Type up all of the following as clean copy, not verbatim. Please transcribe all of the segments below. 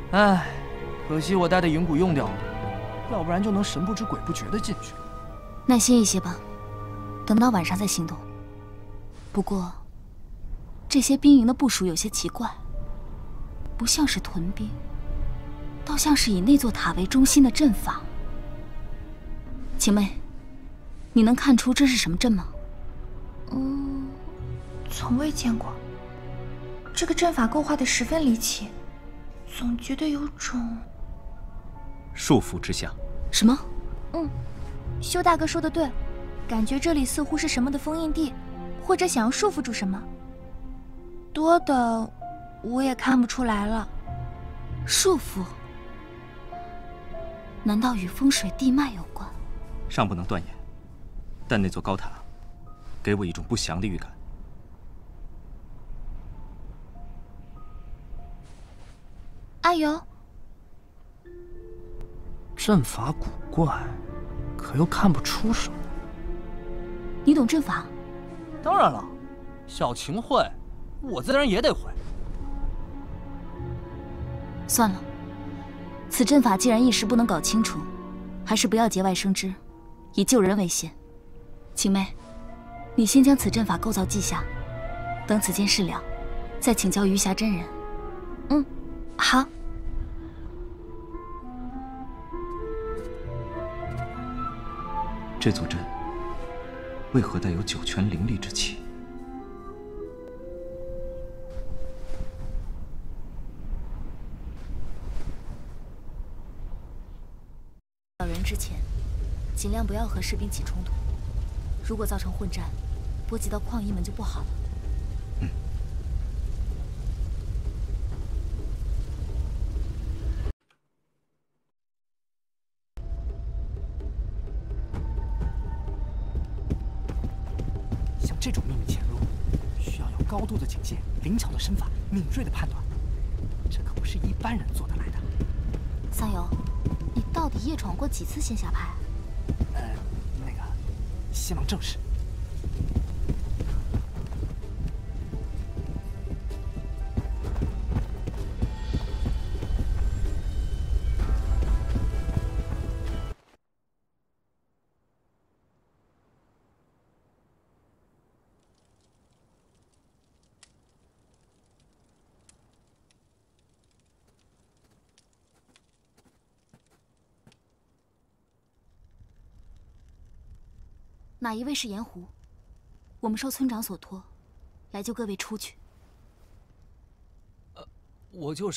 唉，可惜我带的银骨用掉了，要不然就能神不知鬼不觉的进去。 耐心一些吧，等到晚上再行动。不过，这些兵营的部署有些奇怪，不像是屯兵，倒像是以那座塔为中心的阵法。晴妹，你能看出这是什么阵吗？ 从未见过。这个阵法构画的十分离奇，总觉得有种束缚之象。 什么？ 修大哥说的对，感觉这里似乎是什么的封印地，或者想要束缚住什么。多的我也看不出来了。 束缚？难道与风水地脉有关？ 尚不能断言，但那座高塔给我一种不祥的预感。 阿尤， 阵法古怪，可又看不出什么。 你懂阵法？ 当然了，小晴会，我自然也得会。 算了，此阵法既然一时不能搞清楚，还是不要节外生枝，以救人为先。晴妹，你先将此阵法构造记下，等此件事了，再请教余霞真人。 好。 这座阵为何带有九泉灵力之气？ 找人之前，尽量不要和士兵起冲突。如果造成混战，波及到矿医们就不好了。 像这种秘密潜入，需要有高度的警戒、灵巧的身法、敏锐的判断，这可不是一般人做得来的。 桑游，你到底夜闯过几次仙侠派？ 那个，希望正是。 哪一位是盐湖？我们受村长所托，来救各位出去。 我就是。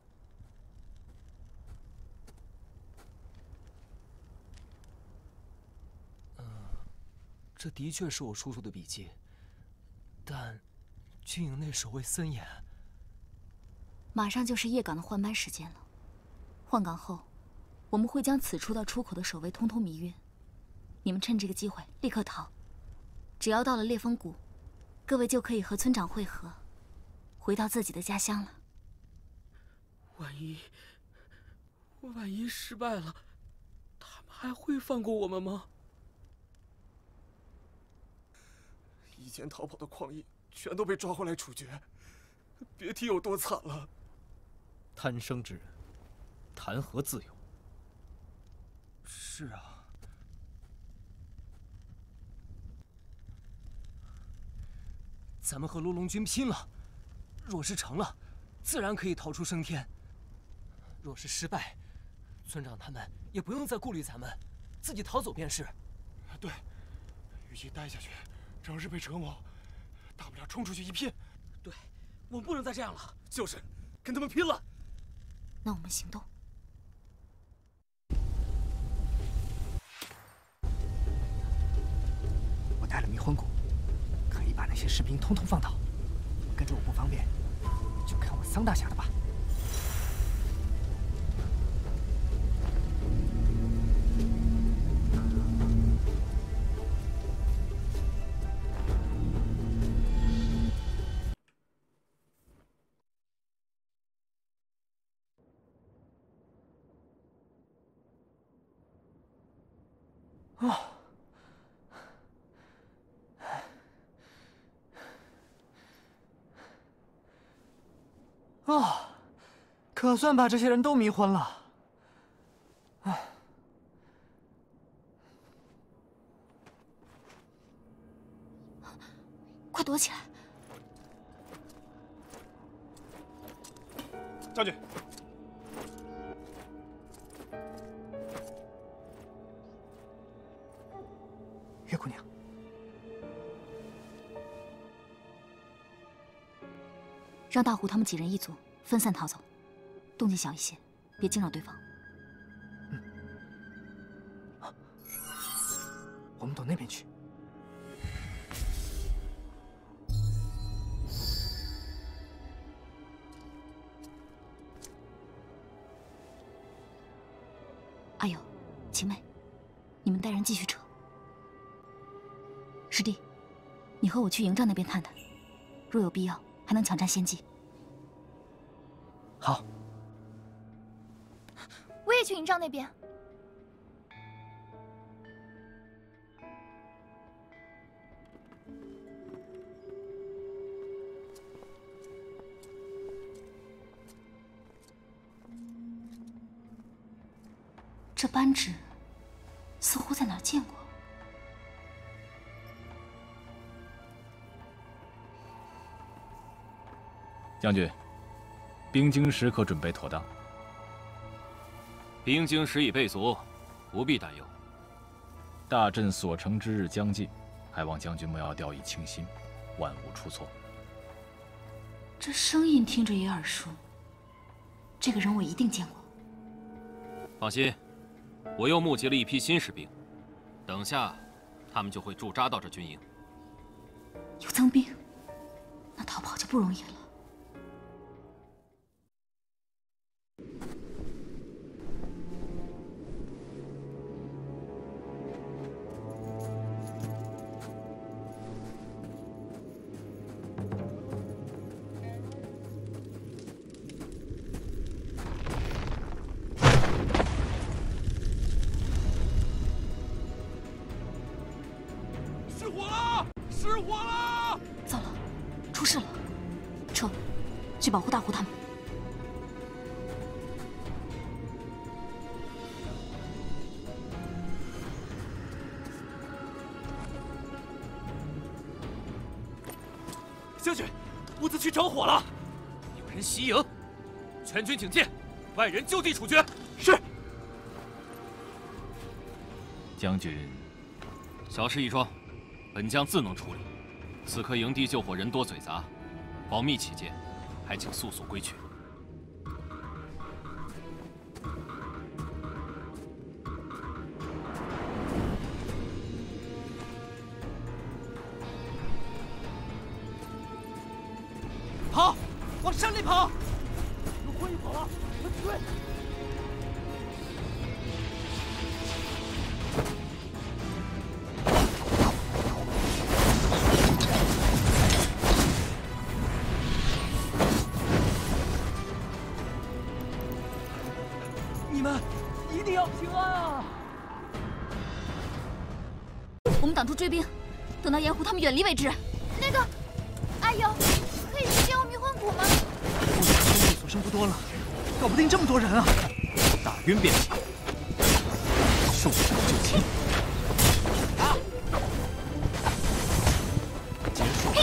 这的确是我叔叔的笔记，但军营内守卫森严。 马上就是夜岗的换班时间了，换岗后，我们会将此处到出口的守卫通通迷晕。你们趁这个机会立刻逃，只要到了烈风谷，各位就可以和村长会合，回到自己的家乡了。 万一失败了，他们还会放过我们吗？以前逃跑的矿医全都被抓回来处决，别提有多惨了。 贪生之人，谈何自由？ 是啊。咱们和罗龙军拼了，若是成了，自然可以逃出升天；若是失败，村长他们也不用再顾虑咱们，自己逃走便是。 对，与其待下去，整日被折磨，大不了冲出去一拼。 对，我们不能再这样了。 就是，跟他们拼了！ 那我们行动。 我带了迷魂骨。可以把那些士兵通通放倒，跟着我不方便，就看我桑大侠的吧。 可算把这些人都迷昏了。唉， 快躲起来！ 将军， 月姑娘， 让大虎他们几人一组，分散逃走，动静小一些，别惊扰对方。 我们躲那边去。 阿友、晴妹，你们带人继续撤。师弟，你和我去营帐那边探探，若有必要，还能抢占先机。 好， 我也去营帐那边。 这扳指似乎在哪儿见过。 将军，兵精时可准备妥当。 兵精时已备足，不必担忧。 大阵所成之日将近，还望将军莫要掉以轻心，万无出错。 这声音听着也耳熟，这个人我一定见过。 放心。我又募集了一批新士兵，等下他们就会驻扎到这军营。 有增兵，那逃跑就不容易了。去保护大虎他们。 将军，屋子区着火了，有人袭营，全军警戒，外人就地处决。是。 将军， 小事一桩，本将自能处理。此刻营地救火人多嘴杂，保密起见。 还请速速归去。 跑，往山里跑！有火一跑了，快追！一定要平安啊！ 我们挡住追兵，等到盐湖他们远离为止。 那个，阿友，可以借我迷魂蛊吗？ 我们兄弟所剩不多了，搞不定这么多人啊！ 打晕便行，受伤就擒。 啊！结束。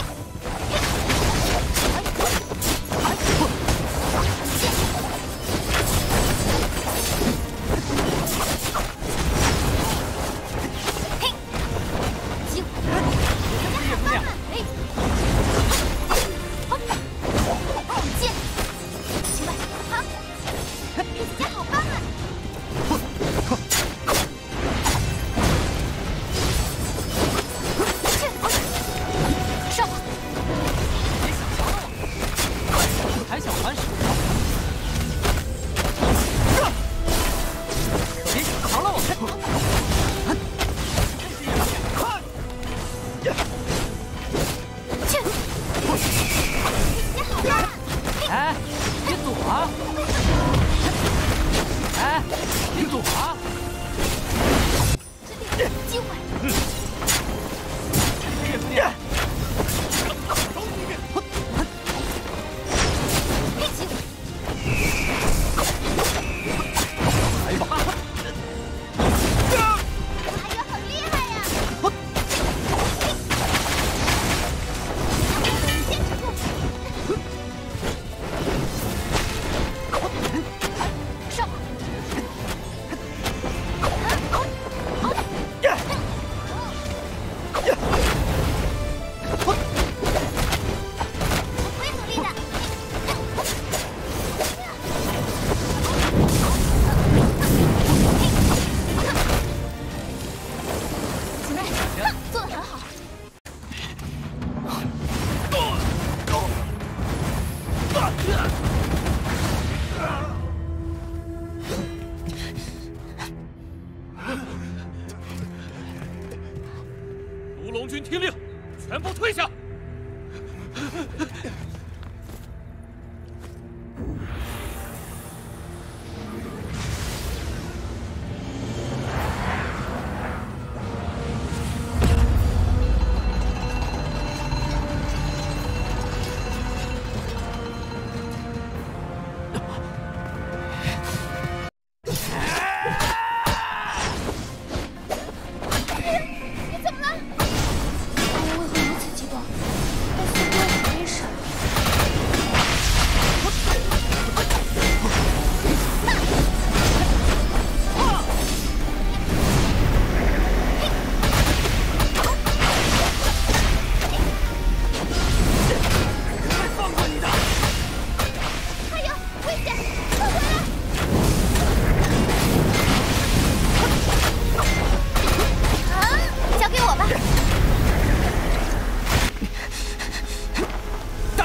一起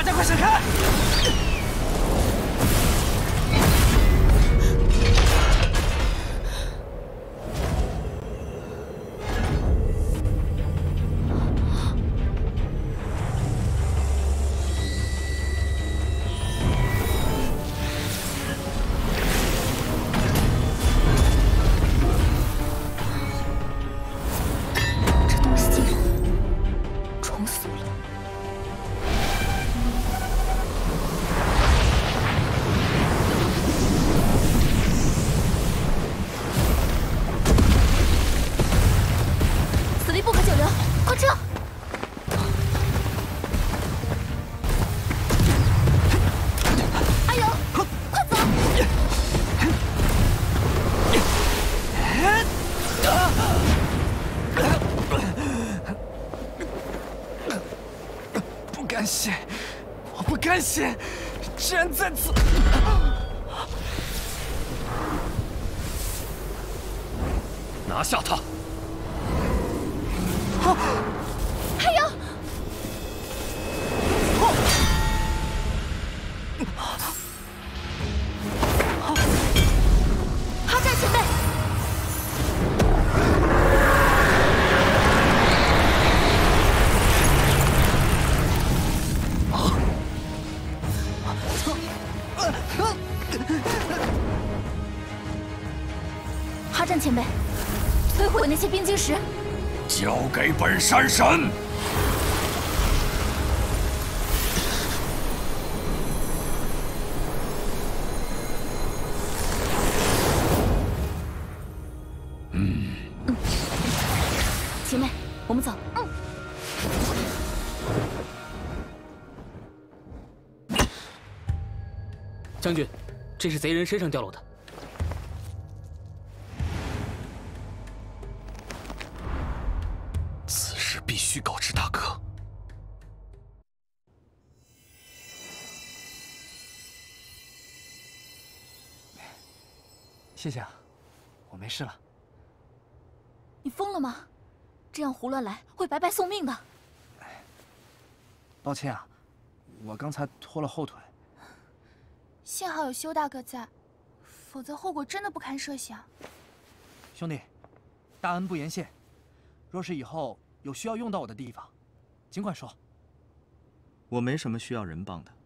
家快闪开！ 这东西竟然重塑了。 死力不可久留，快撤！阿勇，快走！ 不甘心，我不甘心，居然在此！ 拿下他！ 还有，哈战前辈，哈战前辈，摧毁那些冰晶石。 交给本山神。 姐妹，我们走。 将军，这是贼人身上掉落的。 必须告知大哥。 谢谢啊，我没事了。 你疯了吗？这样胡乱来会白白送命的。 抱歉啊，我刚才拖了后腿。 幸好有修大哥在，否则后果真的不堪设想。 兄弟，大恩不言谢。若是以后有需要用到我的地方，尽管说。 我没什么需要人帮的。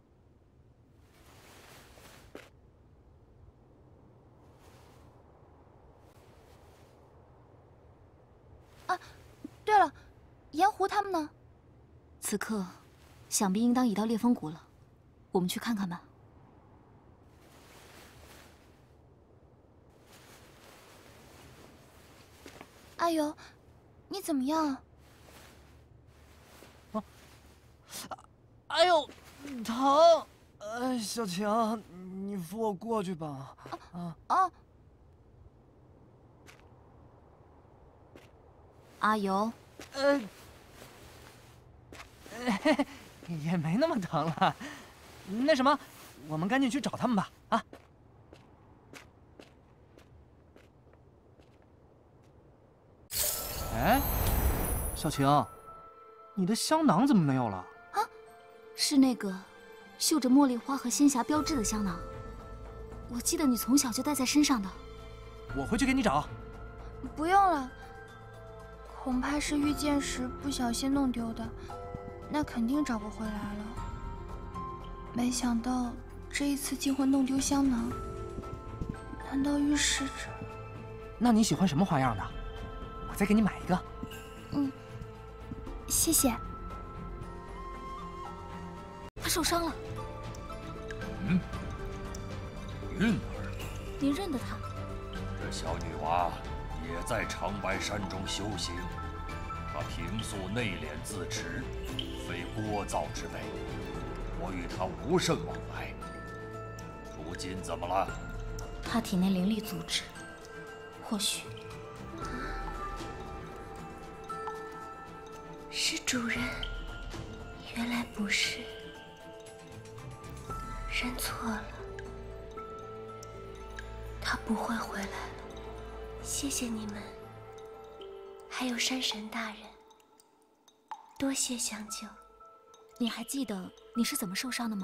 啊，对了，盐湖他们呢？ 此刻，想必应当已到烈风谷了。我们去看看吧。 阿尤，你怎么样？ 哎呦，疼！小晴，你扶我过去吧。 啊！ 阿尤， 也没那么疼了。那什么，我们赶紧去找他们吧。啊！哎，小晴，你的香囊怎么没有了？ 是那个绣着茉莉花和仙霞标志的香囊，我记得你从小就带在身上的。 我回去给你找。 不用了，恐怕是遇见时不小心弄丢的，那肯定找不回来了。没想到这一次竟会弄丢香囊，难道预示着？ 那你喜欢什么花样的？我再给你买一个。 谢谢。 他受伤了。 韵儿， 你认得他？ 这小女娃也在长白山中修行，她平素内敛自持，非聒噪之辈，我与她无甚往来。如今怎么了？ 他体内灵力阻止，或许是主人，原来不是，认错了，他不会回来了。谢谢你们，还有山神大人，多谢相救。 你还记得你是怎么受伤的吗？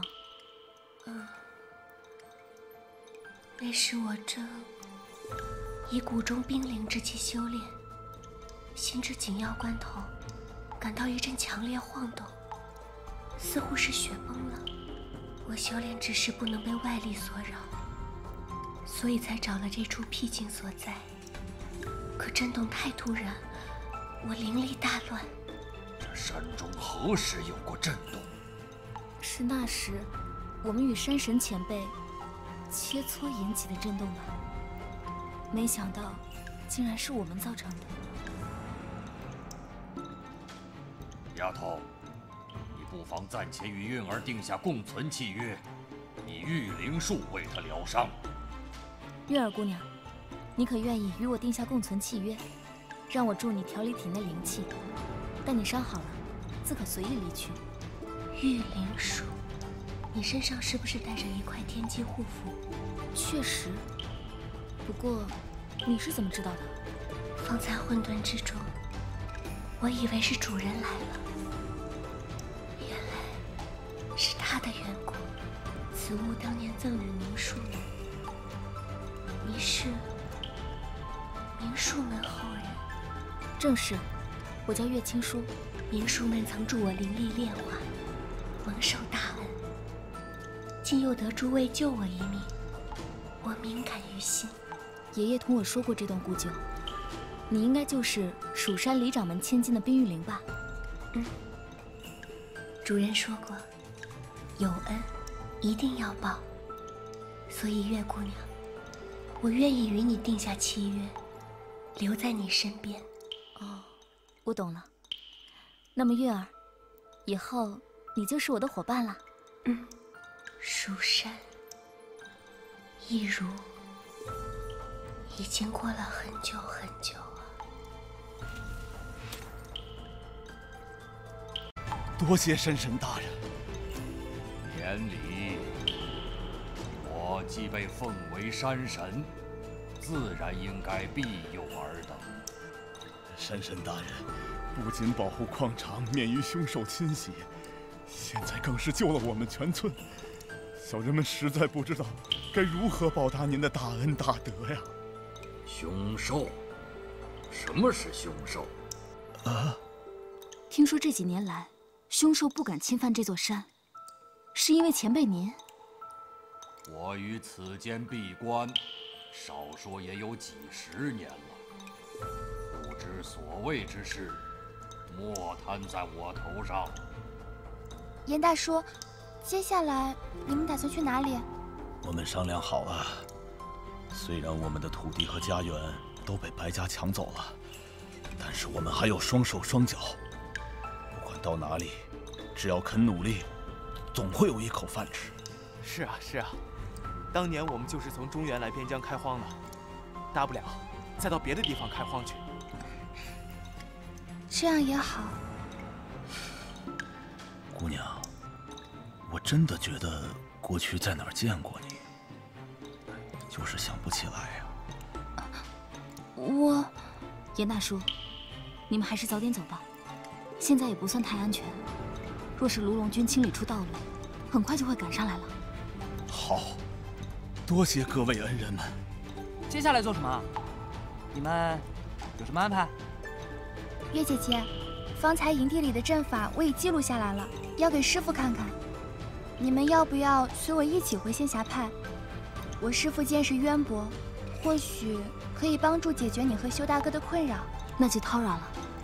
那是我正以谷中冰灵之气修炼，行至紧要关头，感到一阵强烈晃动，似乎是雪崩了。我修炼之时不能被外力所扰，所以才找了这处僻静所在。可震动太突然，我灵力大乱。 这山中何时有过震动？ 是那时我们与山神前辈切磋引起的震动吧？没想到竟然是我们造成的。 丫头，你不妨暂且与韵儿定下共存契约，以玉灵术为她疗伤。 韵儿姑娘，你可愿意与我定下共存契约，让我助你调理体内灵气？待你伤好了，自可随意离去。 玉灵术，你身上是不是带着一块天机护符？ 确实，不过你是怎么知道的？ 方才混沌之中，我以为是主人来了，原来是他的缘故。此物当年赠与明术门，你是明术门后人？ 正是，我叫岳青书。 明术门曾助我灵力炼化，蒙受大恩，今又得诸位救我一命，我敏感于心。 爷爷同我说过这段故旧，你应该就是蜀山里掌门千金的冰玉灵吧？ 主人说过，有恩一定要报，所以岳姑娘，我愿意与你定下契约，留在你身边。 哦，我懂了。那么韵儿，以后你就是我的伙伴了。 蜀山一如已经过了很久很久啊。 多谢山神大人。 言礼，我既被奉为山神，自然应该庇佑尔等。 山神大人不仅保护矿场免于凶兽侵袭，现在更是救了我们全村。小人们实在不知道该如何报答您的大恩大德呀！ 凶兽？什么是凶兽？ 听说这几年来，凶兽不敢侵犯这座山，是因为前辈您？ 我于此间闭关，少说也有几10年了。不知所谓之事，莫摊在我头上。 严大叔，接下来你们打算去哪里？ 我们商量好了，虽然我们的土地和家园都被白家抢走了，但是我们还有双手双脚，不管到哪里，只要肯努力，总会有一口饭吃。 是啊，是啊，当年我们就是从中原来边疆开荒的，大不了再到别的地方开荒去。 这样也好。 姑娘，我真的觉得过去在哪儿见过你，就是想不起来呀。 严大叔，你们还是早点走吧，现在也不算太安全。若是卢龙军清理出道路，很快就会赶上来了。 好，多谢各位恩人们。 接下来做什么？你们有什么安排？ 月姐姐，方才营地里的阵法我已记录下来了，要给师傅看看。你们要不要随我一起回仙霞派？我师傅见识渊博，或许可以帮助解决你和修大哥的困扰。 那就叨扰了。